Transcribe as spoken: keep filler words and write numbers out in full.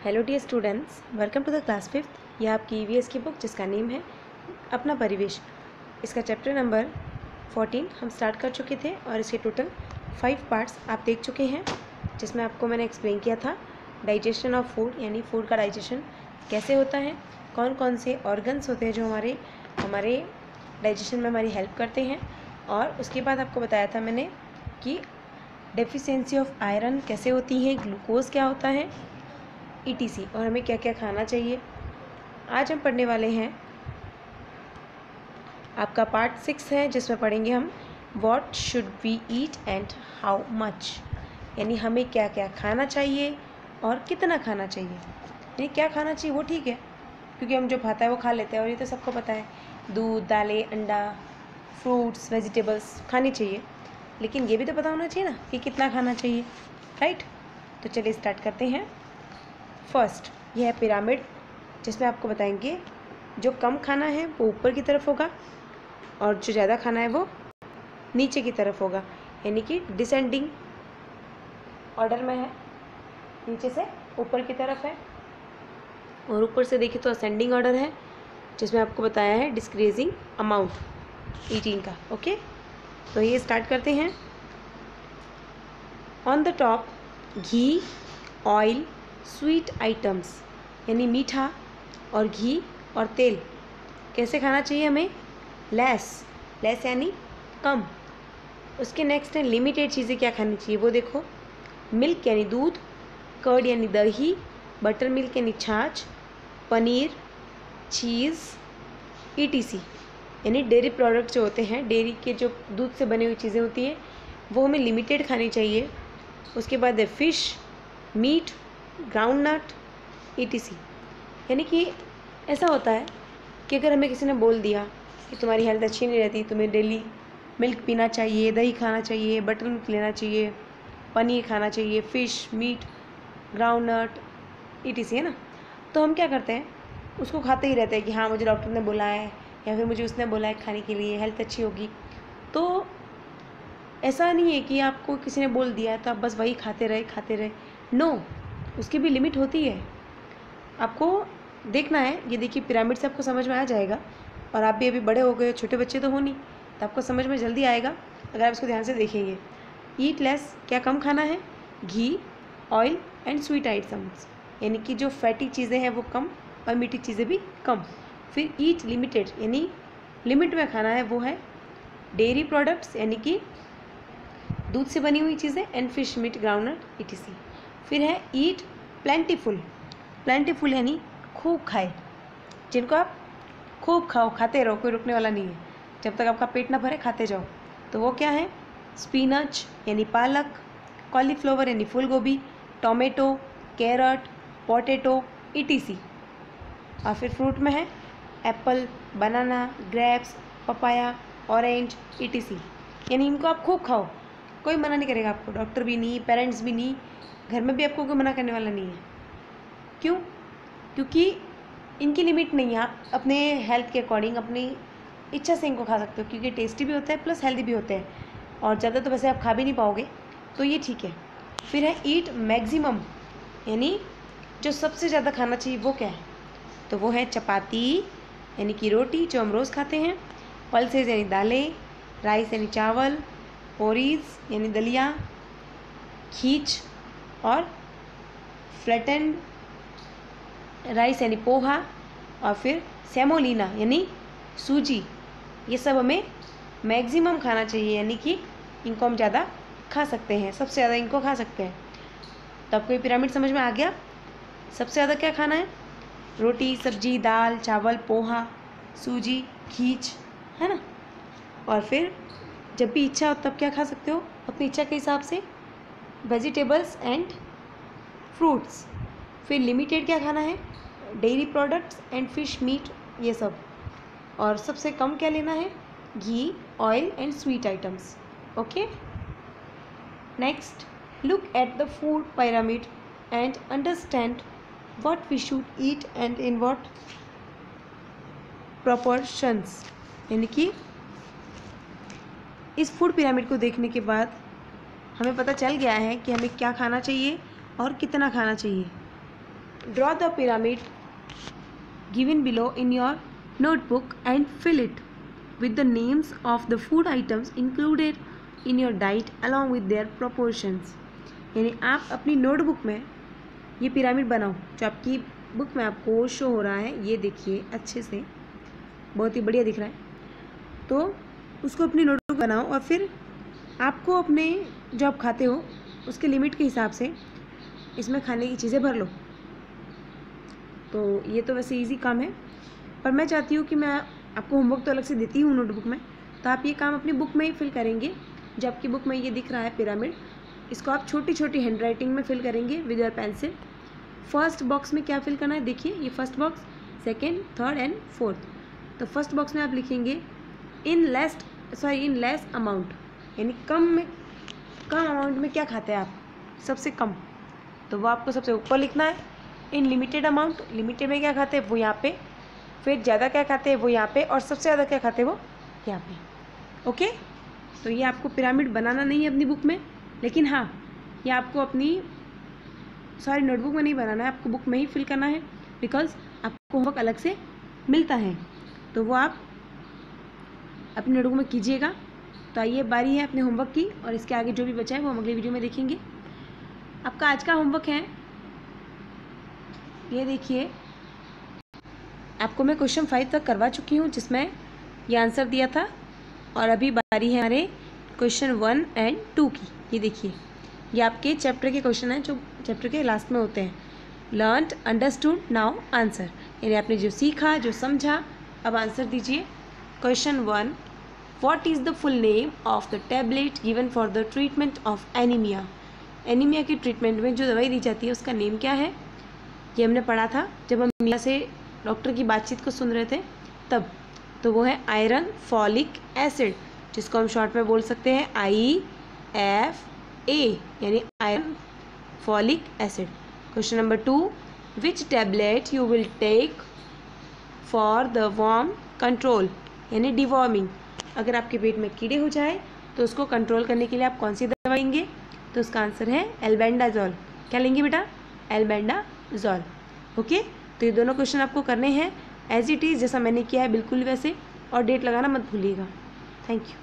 Hello dear students, welcome to the class fifth. यह आपकी E V S की book जिसका नेम है अपना परिवेश। इसका चैप्टर नंबर फोर्टीन हम स्टार्ट कर चुके थे और इसके टोटल फाइव पार्ट्स आप देख चुके हैं, जिसमें आपको मैंने एक्सप्लेन किया था डाइजेशन ऑफ फूड, यानी फूड का डाइजेशन कैसे होता है, कौन कौन से ऑर्गन्स होते हैं जो हमारे हमारे डाइजेशन में हमारी हेल्प करते हैं। और उसके बाद आपको बताया था मैंने कि डेफिशिएंसी ऑफ आयरन कैसे होती है, ग्लूकोज क्या होता है, ई टी सी, और हमें क्या क्या खाना चाहिए। आज हम पढ़ने वाले हैं आपका पार्ट सिक्स है, जिसमें पढ़ेंगे हम what should we eat and how much, यानी हमें क्या क्या खाना चाहिए और कितना खाना चाहिए। यानी क्या खाना चाहिए वो ठीक है, क्योंकि हम जो खाता है वो खा लेते हैं और ये तो सबको पता है, दूध, दालें, अंडा, फ्रूट्स, वेजिटेबल्स खानी चाहिए, लेकिन ये भी तो पता होना चाहिए ना कि कितना खाना चाहिए, राइट। तो चलिए स्टार्ट करते हैं। फर्स्ट यह है पिरामिड, जिसमें आपको बताएंगे जो कम खाना है वो ऊपर की तरफ होगा और जो ज़्यादा खाना है वो नीचे की तरफ होगा, यानी कि डिसेंडिंग ऑर्डर में है, नीचे से ऊपर की तरफ है, और ऊपर से देखिए तो असेंडिंग ऑर्डर है, जिसमें आपको बताया है डिक्रीजिंग अमाउंट ईटिंग का। ओके, तो ये स्टार्ट करते हैं। On the top ghee, oil, sweet items, यानी मीठा और घी और तेल कैसे खाना चाहिए हमें, लेस लेस यानी कम। उसके नेक्स्ट है लिमिटेड चीज़ें क्या खानी चाहिए वो देखो, मिल्क यानी दूध, कर्ड यानी दही, बटर मिल्क यानी छाछ, पनीर, चीज़, ई टी सी, यानी डेयरी प्रोडक्ट जो होते हैं, डेयरी के जो दूध से बनी हुई चीज़ें होती हैं वो हमें लिमिटेड खानी चाहिए। उसके बाद है fish, meat, ground nut, E T C, यानी कि ऐसा होता है कि अगर हमें किसी ने बोल दिया कि तुम्हारी हेल्थ अच्छी नहीं रहती, तुम्हें डेली मिल्क पीना चाहिए, दही खाना चाहिए, बटर मिल्क लेना चाहिए, पनीर खाना चाहिए, fish, meat, ground nut, E T C, है ना, तो हम क्या करते हैं उसको खाते ही रहते हैं कि हाँ मुझे डॉक्टर ने बोला है या फिर मुझे उसने बोला है खाने के लिए, हेल्थ अच्छी होगी। तो ऐसा नहीं है कि आपको किसी ने बोल दिया है तो आप बस वही खाते रहे खाते रहे नो, उसकी भी लिमिट होती है, आपको देखना है। ये देखिए पिरामिड से आपको समझ में आ जाएगा, और आप भी अभी बड़े हो गए, छोटे बच्चे तो हो नहीं, तो आपको समझ में जल्दी आएगा अगर आप इसको ध्यान से देखेंगे। ईट लेस, क्या कम खाना है, घी, ऑयल एंड स्वीट आइटम्स, यानी कि जो फैटी चीज़ें हैं वो कम और मीठी चीज़ें भी कम। फिर ईट लिमिटेड, यानी लिमिट में खाना है, वो है डेयरी प्रोडक्ट्स, यानी कि दूध से बनी हुई चीज़ें, and fish, meat, groundnut, E T C. फिर है ईट प्लेंटीफुल, प्लेंटीफुल यानी खूब खाए, जिनको आप खूब खाओ, खाते रहो, कोई रुकने वाला नहीं है, जब तक आपका पेट ना भरे खाते जाओ। तो वो क्या है, स्पिनच यानी पालक, कॉलीफ्लावर यानी फूल गोभी, tomato, carrot, potato, E T C. और फिर फ्रूट में है apple, banana, grapes, papaya, orange, E T C, यानी इनको आप खूब खाओ, कोई मना नहीं करेगा आपको, डॉक्टर भी नहीं, पेरेंट्स भी नहीं, घर में भी आपको कोई मना करने वाला नहीं है। क्यों? क्योंकि इनकी लिमिट नहीं है, आप अपने हेल्थ के अकॉर्डिंग अपनी इच्छा से इनको खा सकते हो, क्योंकि टेस्टी भी होता है प्लस हेल्दी भी होते हैं, और ज़्यादा तो वैसे आप खा भी नहीं पाओगे, तो ये ठीक है। फिर है ईट मैक्सिमम, यानी जो सबसे ज़्यादा खाना चाहिए वो क्या है, तो वो है चपाती यानी कि रोटी जो हम रोज़ खाते हैं, पल्सेस यानी दालें, राइस यानी चावल, ओरीज यानी दलिया, खीच और फ्लैटेंड राइस यानी पोहा, और फिर सेमोलिना यानी सूजी, ये सब हमें मैक्सिमम खाना चाहिए, यानी कि इनको हम ज़्यादा खा सकते हैं, सबसे ज़्यादा इनको खा सकते हैं। तो आपको ये पिरामिड समझ में आ गया। सबसे ज़्यादा क्या खाना है, रोटी, सब्जी, दाल, चावल, पोहा, सूजी, खीच, है ना। और फिर जब भी इच्छा हो तब क्या खा सकते हो, अपनी इच्छा के हिसाब से वेजिटेबल्स एंड फ्रूट्स। फिर लिमिटेड क्या खाना है, dairy products and fish, meat, ये सब। और सबसे कम क्या लेना है, घी, oil and sweet items. Okay, next look at the food pyramid and understand what we should eat and in what proportions, यानी कि इस फूड पिरामिड को देखने के बाद हमें पता चल गया है कि हमें क्या खाना चाहिए और कितना खाना चाहिए। Draw the pyramid given below in your notebook and fill it with the names of the food items included in your diet along with their proportions। यानी आप अपनी नोटबुक में ये पिरामिड बनाओ जो आपकी बुक में आपको शो हो रहा है, ये देखिए अच्छे से, बहुत ही बढ़िया दिख रहा है। तो उसको अपनी नोटबुक बनाओ और फिर आपको अपने जो आप खाते हो उसके लिमिट के हिसाब से इसमें खाने की चीज़ें भर लो। तो ये तो वैसे इजी काम है, पर मैं चाहती हूँ कि मैं आपको होमवर्क तो अलग से देती हूँ नोटबुक में, तो आप ये काम अपनी बुक में ही फिल करेंगे। जो आपकी बुक में ये दिख रहा है पिरामिड, इसको आप छोटी छोटी हैंड राइटिंग में फिल करेंगे with your pencil. First box में क्या फिल करना है, देखिए ये first box, second, third and fourth. तो फर्स्ट बॉक्स में आप लिखेंगे in less sorry in less amount, यानी कम में कम अमाउंट में क्या खाते हैं आप, सबसे कम, तो वो आपको सबसे ऊपर लिखना है। इन लिमिटेड अमाउंट, लिमिटेड में क्या खाते हैं वो यहाँ पे, फिर ज़्यादा क्या खाते हैं वो यहाँ पे, और सबसे ज़्यादा क्या खाते हैं वो यहाँ पे। ओके, तो ये आपको पिरामिड बनाना नहीं है अपनी बुक में, लेकिन हाँ ये आपको अपनी सॉरी नोटबुक में नहीं बनाना है, आपको बुक में ही फिल करना है, बिकॉज आपको होमवर्क अलग से मिलता है, तो वो आप अपनी नोटबुक में कीजिएगा। तो आइए बारी है अपने होमवर्क की, और इसके आगे जो भी बचा है वो हम अगले वीडियो में देखेंगे। आपका आज का होमवर्क है, ये देखिए, आपको मैं क्वेश्चन फाइव तक करवा चुकी हूँ जिसमें ये आंसर दिया था, और अभी बारी है हमारे क्वेश्चन वन एंड टू की। ये देखिए, ये आपके चैप्टर के क्वेश्चन हैं जो चैप्टर के लास्ट में होते हैं। लर्नड, अंडरस्टूड, नाउ आंसर, यानी आपने जो सीखा, जो समझा, अब आंसर दीजिए। Question one, what is the full name of the tablet given for the treatment of anemia. Anemia की ट्रीटमेंट में जो दवाई दी जाती है उसका नेम क्या है, ये हमने पढ़ा था जब हम मिया से डॉक्टर की बातचीत को सुन रहे थे तब। तो वो है आयरन फॉलिक एसिड, जिसको हम शॉर्ट में बोल सकते हैं आई एफ ए, यानी iron folic acid. Question number two, which tablet you will take for the worm control, यानी डिवॉर्मिंग। अगर आपके पेट में कीड़े हो जाए तो उसको कंट्रोल करने के लिए आप कौन सी दवा लेंगे, तो उसका आंसर है एल्बेंडाजोल। क्या लेंगे बेटा, एल्बेंडाजोल। ओके, तो ये दोनों क्वेश्चन आपको करने हैं एज इट इज़, जैसा मैंने किया है बिल्कुल वैसे, और डेट लगाना मत भूलिएगा। Thank you.